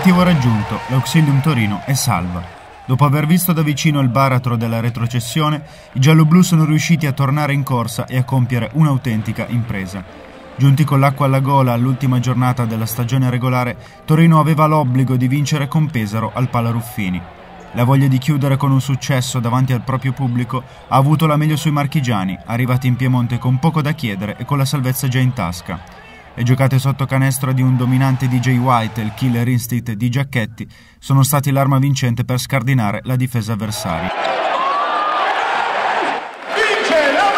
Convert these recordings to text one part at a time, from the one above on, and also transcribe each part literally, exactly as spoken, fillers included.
Obiettivo raggiunto, l'Auxilium Torino è salva. Dopo aver visto da vicino il baratro della retrocessione, i gialloblu sono riusciti a tornare in corsa e a compiere un'autentica impresa. Giunti con l'acqua alla gola all'ultima giornata della stagione regolare, Torino aveva l'obbligo di vincere con Pesaro al Pala Ruffini. La voglia di chiudere con un successo davanti al proprio pubblico ha avuto la meglio sui marchigiani, arrivati in Piemonte con poco da chiedere e con la salvezza già in tasca. Le giocate sotto canestro di un dominante D J White e il killer instinct di Giacchetti sono stati l'arma vincente per scardinare la difesa avversaria. Vince la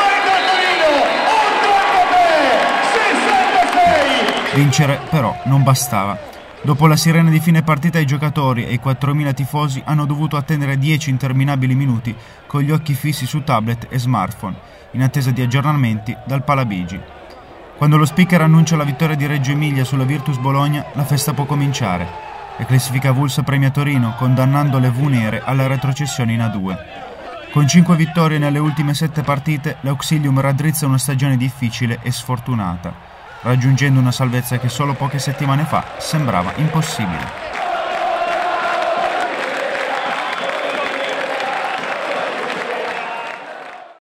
Marca Torino, ottantasei! Vincere però non bastava. Dopo la sirena di fine partita i giocatori e i quattromila tifosi hanno dovuto attendere dieci interminabili minuti con gli occhi fissi su tablet e smartphone, in attesa di aggiornamenti dal Palabigi. Quando lo speaker annuncia la vittoria di Reggio Emilia sulla Virtus Bologna, la festa può cominciare. La classifica avulsa premia Torino, condannando le V nere alla retrocessione in A due. Con cinque vittorie nelle ultime sette partite, l'Auxilium raddrizza una stagione difficile e sfortunata, raggiungendo una salvezza che solo poche settimane fa sembrava impossibile.